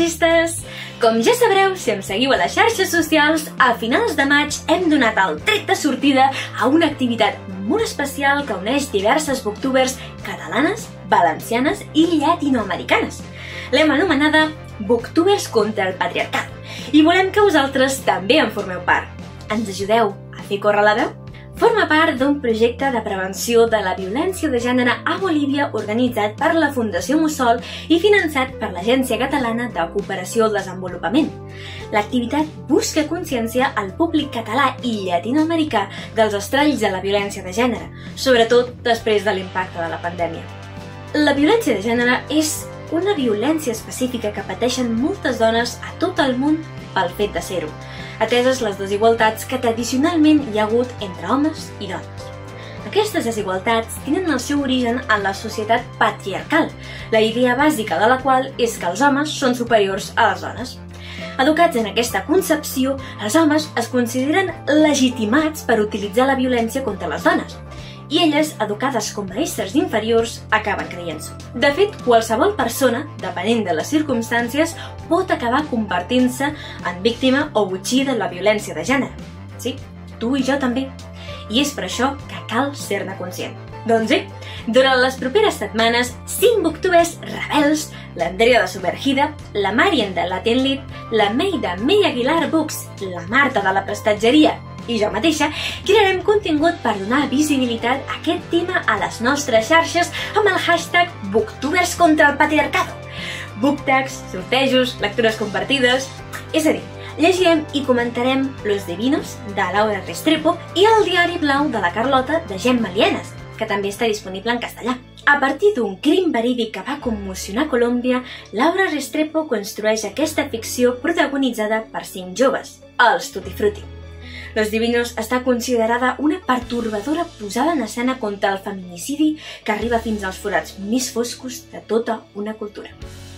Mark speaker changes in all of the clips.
Speaker 1: ecologistes! Com ja sabreu, si em seguiu a les xarxes socials, a finals de maig hem donat el tret de sortida a una activitat molt especial que uneix diverses booktubers catalanes, valencianes i llatinoamericanes. L'hem anomenada Booktubers contra el Patriarcat i volem que vosaltres també en formeu part. Ens ajudeu a fer córrer la veu? Forma part d'un projecte de prevenció de la violència de gènere a Bolívia organitzat per la Fundació Mussol i finançat per l'Agència Catalana de Cooperació al Desenvolupament. L'activitat busca conscienciar el públic català i llatinoamericà dels estralls de la violència de gènere, sobretot després de l'impacte de la pandèmia. La violència de gènere és una violència específica que pateixen moltes dones a tot el món pel fet de ser-ho, ateses les desigualtats que tradicionalment hi ha hagut entre homes i dones. Aquestes desigualtats tenen el seu origen en la societat patriarcal, la idea bàsica de la qual és que els homes són superiors a les dones. Educats en aquesta concepció, els homes es consideren legitimats per utilitzar la violència contra les dones, i elles, educades com a éssers inferiors, acaben creient-s'ho. De fet, qualsevol persona, depenent de les circumstàncies, pot acabar convertint-se en víctima o botxí de la violència de gènere. Sí, tu i jo també. I és per això que cal ser-ne conscient. Doncs sí, durant les properes setmanes, 5 booktubers rebels, l'Andrea de Submergida, la Marian de Latin Lit, la May de May Aguilar Books, la Marta de la Prestatgeria i jo mateixa, crearem contingut per donar visibilitat a aquest tema a les nostres xarxes amb el hashtag Booktubers contra el Patriarcado. Booktags, sortejos, lectures compartides... És a dir, llegirem i comentarem Los Divinos, de Laura Restrepo, i El diari blau de la Carlota, de Gemma Lienas, que també està disponible en castellà. A partir d'un crim verídic que va commocionar Colòmbia, Laura Restrepo construeix aquesta ficció protagonitzada per 5 joves, els Tutti Frutti. Los Divinos està considerada una pertorbadora posada en escena contra el feminicidi que arriba fins als forats més foscos de tota una cultura.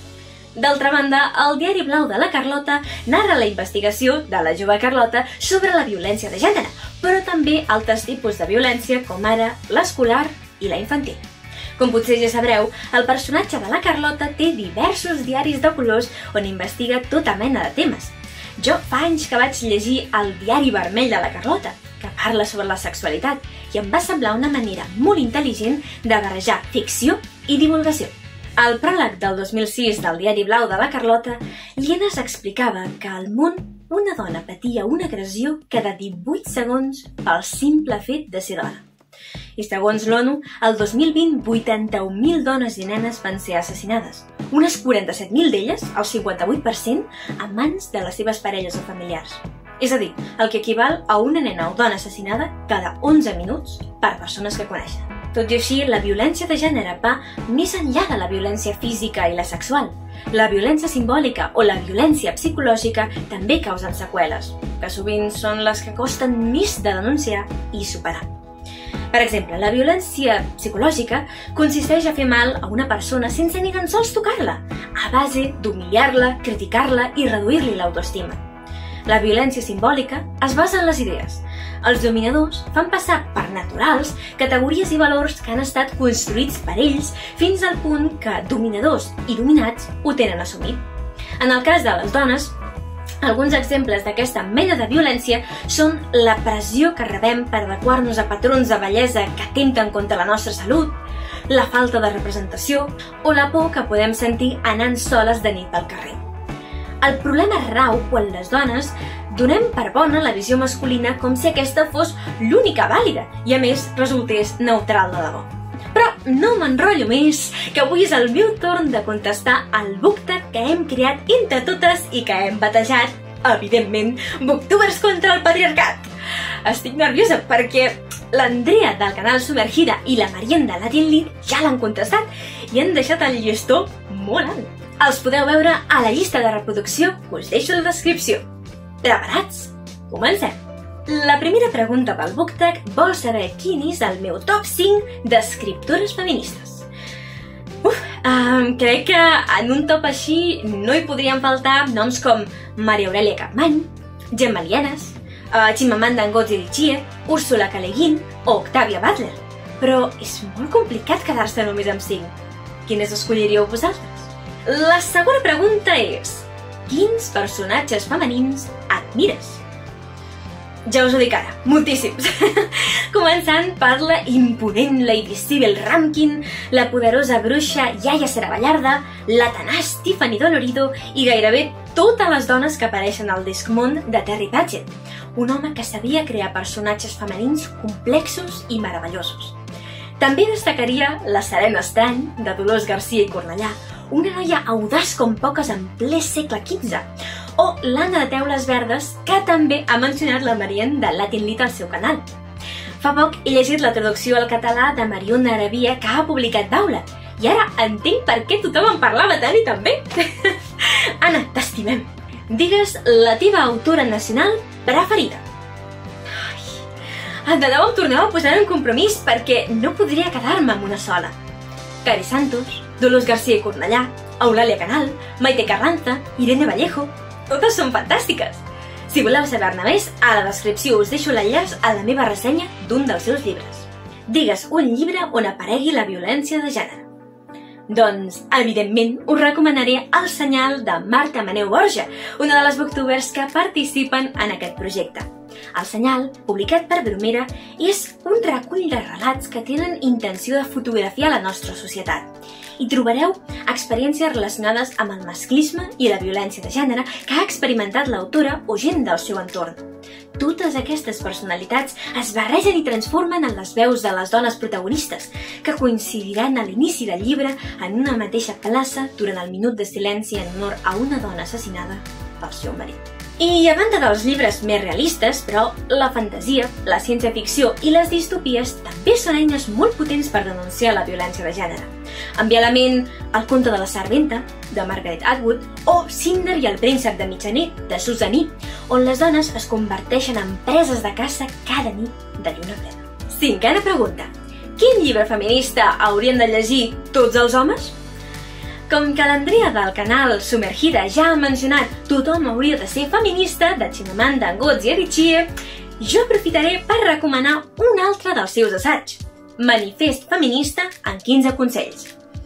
Speaker 1: D'altra banda, el diari blau de la Carlota narra la investigació de la jove Carlota sobre la violència de gènere, però també altres tipus de violència com ara l'escolar i la infantil. Com potser ja sabreu, el personatge de la Carlota té diversos diaris de colors on investiga tota mena de temes. Jo fa anys que vaig llegir el diari vermell de la Carlota, que parla sobre la sexualitat, i em va semblar una manera molt intel·ligent de barrejar ficció i divulgació. Al pròleg del 2006 del diari blau de la Carlota, Lienas explicava que al món una dona patia una agressió cada 18 segons pel simple fet de ser dona. I segons l'ONU, el 2020 81.000 dones i nenes van ser assassinades, unes 47.000 d'elles, el 58%, a mans de les seves parelles o familiars. És a dir, el que equival a una nena o dona assassinada cada 11 minuts per persones que coneixen. Tot i així, la violència de gènere va més enllà de la violència física i la sexual. La violència simbòlica o la violència psicològica també causen seqüeles, que sovint són les que costen més de denunciar i superar. Per exemple, la violència psicològica consisteix a fer mal a una persona sense ni tan sols tocar-la, a base d'humillar-la, criticar-la i reduir-li l'autoestima. La violència simbòlica es basa en les idees. Els dominadors fan passar per naturals categories i valors que han estat construïts per ells fins al punt que dominadors i dominats ho tenen assumit. En el cas de les dones, alguns exemples d'aquesta mena de violència són la pressió que rebem per adequar-nos a patrons de bellesa que atempten contra la nostra salut, la falta de representació o la por que podem sentir anant soles de nit pel carrer. El problema rau quan les dones donem per bona la visió masculina com si aquesta fos l'única vàlida i a més resultés neutral de debò. Però no m'enrotllo més, que avui és el meu torn de contestar al booktag que hem creat entre totes i que hem batejat, evidentment, Booktubers contra el Patriarcat. Estic nerviosa perquè l'Andrea del canal Submergida i la Marian de Latin Lit ja l'han contestat i han deixat el llistó molt alt. Els podeu veure a la llista de reproducció que us deixo a la descripció. Preparats? Comencem! La primera pregunta pel booktag vol saber quin és el meu top 5 d'escriptores feministes. Crec que en un top així no hi podrien faltar noms com Maria Aurelia Capmany, Gemma Lienas, Chimamanda Ngozi Adichie, Úrsula K. Le Guin o Octavia Butler. Però és molt complicat quedar-se només amb 5. Quines escolliríeu vosaltres? La segona pregunta és: quins personatges femenins admires? Ja us ho dic ara, moltíssims. Començant per la imponent Lady Sybil Ramkin, la poderosa bruixa Yaya Seravallarda, la tenaç Tiffany Dolorido i gairebé totes les dones que apareixen al Discmont de Terry Pratchett, un home que sabia crear personatges femenins complexos i meravellosos. També destacaria la Serena Estrany, de Dolors Garcia i Cornellà, una noia audaç com poques en ple segle XV, o l'Anna de Teules Verdes, que també ha mencionat la Marianne de Latin Lit al seu canal. Fa poc he llegit la traducció al català de Marion Arabia que ha publicat Daula, i ara entenc per què tothom en parlava tant i tan bé. Anna, t'estimem. Digues la teva autora nacional preferida. De debò em torneu a posar en compromís perquè no podria quedar-me amb una sola. Cari Santos, Dolors Garcia i Cornellà, Eulàlia Canal, Maite Carranza, Irene Vallejo... Totes són fantàstiques! Si voleu saber-ne més, a la descripció us deixo l'enllaç a la meva ressenya d'un dels seus llibres. Digues un llibre on aparegui la violència de gènere. Doncs, evidentment, us recomanaré El senyal de Marta Maneu Borja, una de les booktubers que participen en aquest projecte. El senyal, publicat per Bromera, és un recull de relats que tenen intenció de fotografiar la nostra societat. Hi trobareu experiències relacionades amb el masclisme i la violència de gènere que ha experimentat l'autora o gent del seu entorn. Totes aquestes personalitats es barregen i transformen en les veus de les dones protagonistes, que coincidiran a l'inici del llibre en una mateixa plaça durant el minut de silenci en honor a una dona assassinada pel seu marit. I a banda dels llibres més realistes, però, la fantasia, la ciència-ficció i les distopies també són eines molt potents per denunciar la violència de gènere. Em ve a la ment El conte de la serventa, de Margaret Atwood, o Cinder i el príncep de mitjanit, de Susan Eve, on les dones es converteixen en preses de caça cada nit de lluna plena. Cinquena pregunta. Quin llibre feminista haurien de llegir tots els homes? Com que l'Andrea del canal Submergida ja ha mencionat Tothom hauria de ser feminista, de Chimamanda Ngozi Adichie, jo aprofitaré per recomanar un altre dels seus assaigs, Manifest feminista en 15 consells.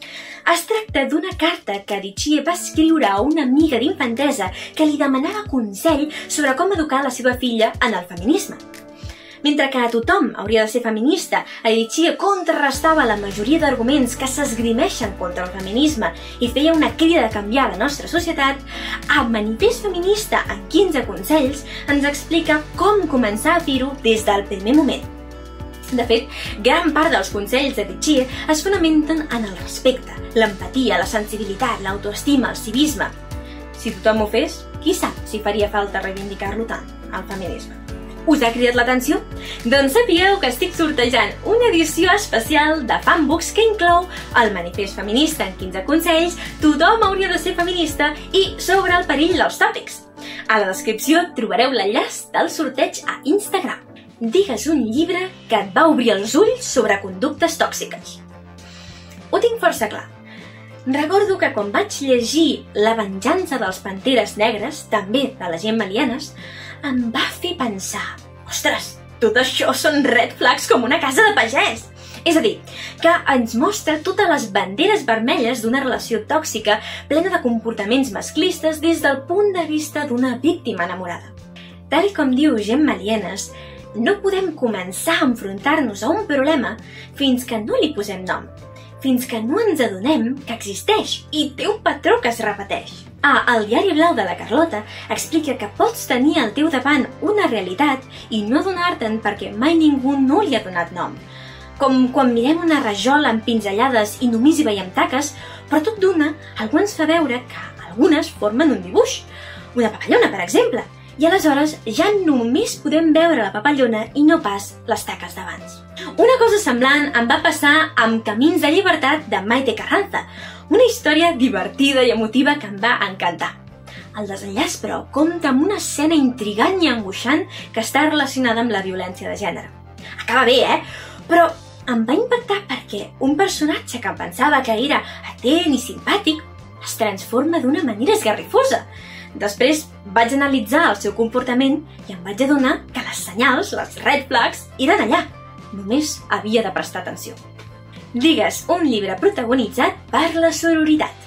Speaker 1: Es tracta d'una carta que Adichie va escriure a una amiga d'infantesa que li demanava consell sobre com educar la seva filla en el feminisme. Mentre que a Tothom hauria de ser feminista, Adichie contrarrestava la majoria d'arguments que s'esgrimeixen contra el feminisme i feia una crida de canviar la nostra societat, a Manifest feminista en 15 consells ens explica com començar a fer-ho des del primer moment. De fet, gran part dels consells d'Adichie es fonamenten en el respecte, l'empatia, la sensibilitat, l'autoestima, el civisme. Si tothom ho fes, qui sap si faria falta reivindicar-lo tant, el feminisme. Us ha cridat l'atenció? Doncs sapigueu que estic sortejant una edició especial de Fanbooks que inclou el Manifest feminista en 15 consells, Tothom hauria de ser feminista i Sobre el perill dels tòpics. A la descripció trobareu l'enllaç del sorteig a Instagram. Digues un llibre que et va obrir els ulls sobre conductes tòxiques. Ho tinc força clar. Recordo que quan vaig llegir La venjança dels panteres negres, també de la Gemma Lienas, em va fer pensar, ostres, tot això són red flags com una casa de pagès. És a dir, que ens mostra totes les banderes vermelles d'una relació tòxica plena de comportaments masclistes des del punt de vista d'una víctima enamorada. Tal com diu Gemma Lienas, no podem començar a enfrontar-nos a un problema fins que no li posem nom, fins que no ens adonem que existeix i té un patró que es repeteix. El diari blau de la Carlota explica que pots tenir al teu davant una realitat i no adonar-te'n perquè mai ningú no li ha donat nom. Com quan mirem una rajola amb pinzellades i només hi veiem taques, però tot d'una, algú ens fa veure que algunes formen un dibuix. Una papallona, per exemple. I aleshores ja només podem veure la papallona i no pas les taques d'abans. Una cosa semblant em va passar amb Camins de llibertat de Maite Carranza, una història divertida i emotiva que em va encantar. El desenllaç, però, compta amb una escena intrigant i angoixant que està relacionada amb la violència de gènere. Acaba bé, Però em va impactar perquè un personatge que pensava que era atent i simpàtic es transforma d'una manera esgarrifosa. Després vaig analitzar el seu comportament i em vaig adonar que les senyals, les red flags, eren allà. Només havia de prestar atenció. Digues un llibre protagonitzat per la sororitat.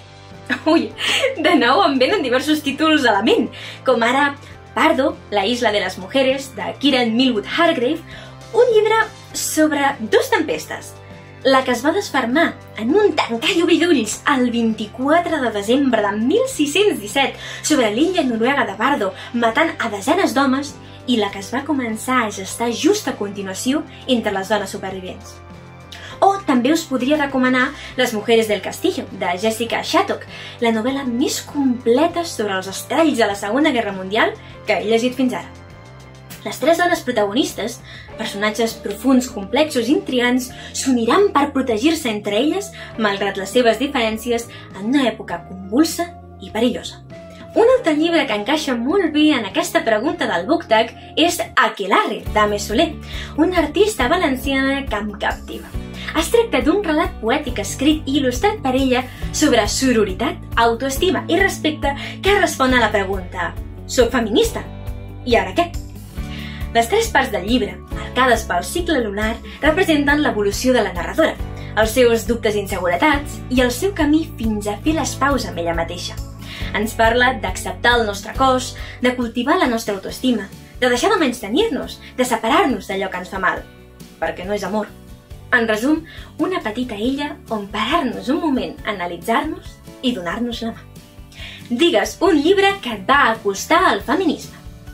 Speaker 1: Ui, de nou em venen diversos títols a la ment, com ara Pardo, la isla de les mujeres, de Kieran Millwood Hargrave, un llibre sobre dos tempestes. La que es va desfermar en un tancar i obrir d'ulls el 24 de desembre de 1617 sobre l'illa noruega de Bardo, matant a desenes d'homes, i la que es va començar a gestar just a continuació entre les dones supervivents. O també us podria recomanar Les mujeres del castillo, de Jessica Shattuck, la novel·la més completa sobre els estralls de la Segona Guerra Mundial que he llegit fins ara. Les tres dones protagonistes, personatges profuns, complexos i intrigants, s'uniran per protegir-se entre elles, malgrat les seves diferències, en una època convulsa i perillosa. Un altre llibre que encaixa molt bé en aquesta pregunta del BookTag és Aquelarre, d'Ame Soler, una artista valenciana que em captiva. Es tracta d'un relat poètic escrit i il·lustrat per ella sobre sororitat, autoestima i respecte que respon a la pregunta «Soc feminista? I ara què?». Les tres parts del llibre, marcades pel cicle lunar, representen l'evolució de la narradora, els seus dubtes i inseguretats i el seu camí fins a fer les paus amb ella mateixa. Ens parla d'acceptar el nostre cos, de cultivar la nostra autoestima, de deixar de menystenir-nos, de separar-nos d'allò que ens fa mal, perquè no és amor. En resum, una petita illa on parar-nos un moment, analitzar-nos i donar-nos la mà. Digues un llibre que et va acostar al feminisme.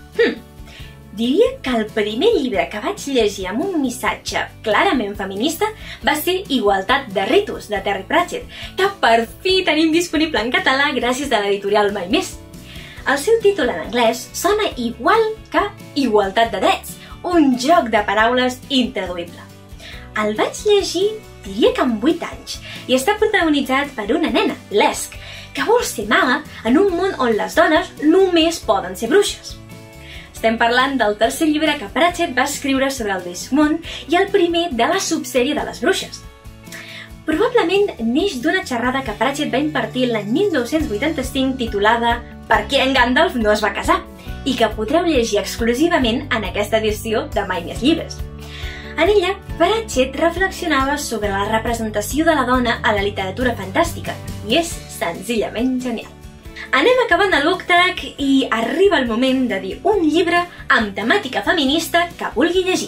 Speaker 1: Diria que el primer llibre que vaig llegir amb un missatge clarament feminista va ser Igualtat de ritus, de Terry Pratchett, que per fi tenim disponible en català gràcies a l'editorial Mai Més. El seu títol en anglès sona igual que Igualtat de drets, un joc de paraules intraduïble. El vaig llegir, diria que amb 8 anys, i està protagonitzat per una nena, Lesk, que vol ser maga en un món on les dones només poden ser bruixes. Estem parlant del tercer llibre que Pratchett va escriure sobre el vell món i el primer de la subsèrie de les bruixes. Probablement neix d'una xerrada que Pratchett va impartir l'any 1985 titulada Per què en Gandalf no es va casar i que podreu llegir exclusivament en aquesta edició de Mai Més llibres. En ella, Pratchett reflexionava sobre la representació de la dona a la literatura fantàstica i és senzillament genial. Anem acabant el BookTag i arriba el moment de dir un llibre amb temàtica feminista que vulgui llegir.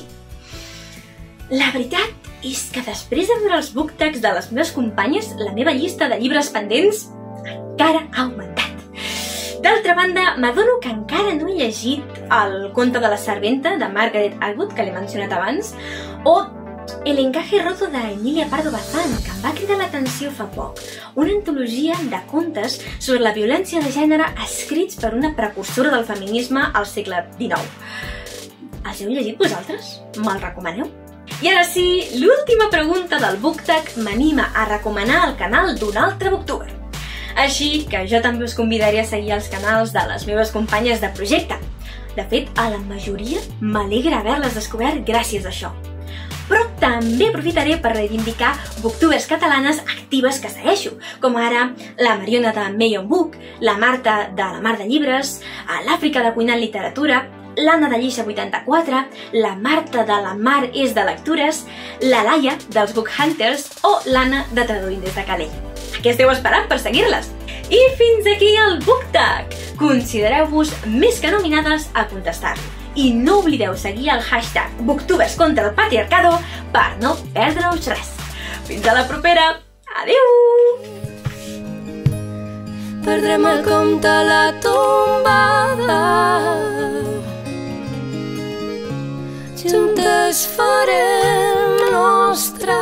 Speaker 1: La veritat és que després de veure els BookTags de les meves companyes, la meva llista de llibres pendents encara ha augmentat. D'altra banda, m'adono que encara no he llegit El conte de la serventa, de Margaret Atwood, que l'he mencionat abans, o El encaje roto d'Emilia Pardo Bazán, que em va cridar l'atenció fa poc, una antologia de contes sobre la violència de gènere escrits per una precursora del feminisme al segle XIX. Els heu llegit vosaltres? Me'l recomaneu? I ara sí, l'última pregunta del BookTag m'anima a recomanar el canal d'un altre booktuber. Així que jo també us convidaré a seguir els canals de les meves companyes de projecte. De fet, a la majoria m'alegra haver-les descobert gràcies a això. Però també aprofitaré per reivindicar booktubers catalanes actives que segueixo, com ara la Mariona de Mayon Book, la Marta de la Mar de Llibres, l'Àfrica de Cuinant Literatura, l'Anna de Lliça 84, la Marta de la Mar és de Lectures, la Laia dels Book Hunters o l'Anna de Traduint des de Calella. Què esteu esperant per seguir-les? I fins aquí el BookTag! Considereu-vos més que nominades a contestar-lo. I no oblideu seguir el hashtag Booktubers contra el patriarcado per no perdre-us res. Fins a la propera! Adéu!
Speaker 2: Perdrem el compte a la tombada, juntes farem nostra